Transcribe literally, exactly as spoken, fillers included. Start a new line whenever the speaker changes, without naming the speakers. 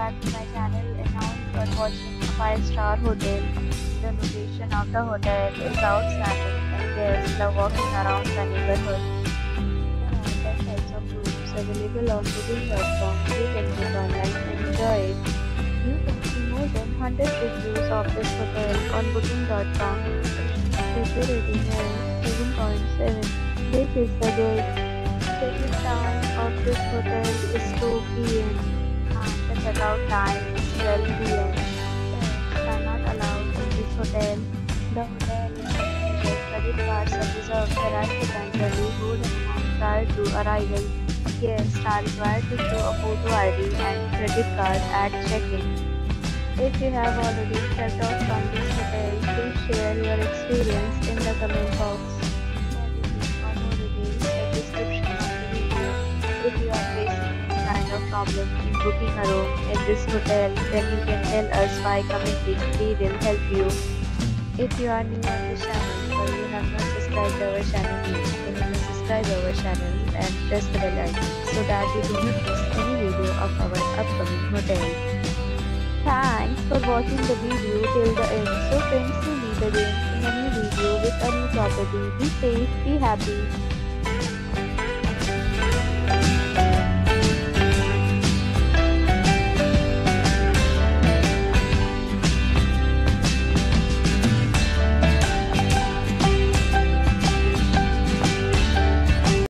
back to my channel, and now you are watching a five star hotel. The location of the hotel is outstanding and guests love walking around the neighborhood. There are ten types of rooms available on booking dot com. You can book online and enjoy it. You can see more than one hundred reviews of this hotel on booking dot com. The rating is seven point seven. This is the good. Check-in time of this hotel is two p m and the check-out time is twelve p m Pets are not allowed in this hotel. The hotel uses credit cards and reserves the right to temporarily hold an amount prior to arrival. Guests are required to show a photo I D and credit card at check-in. If you have already checked out from this hotel, please share your experience in the comment box. For more details, check description of the video. If you are facing any kind of problem in booking a room in this hotel, then you can tell us by commenting. We will help you. If you are new on this channel or you have not subscribed our channel yet, then you can subscribe our channel and press the bell icon so that you do not miss any video of our upcoming hotel. Thanks for watching the video till the end. So friends, we meet again in a new video with a new property. Be safe, be happy.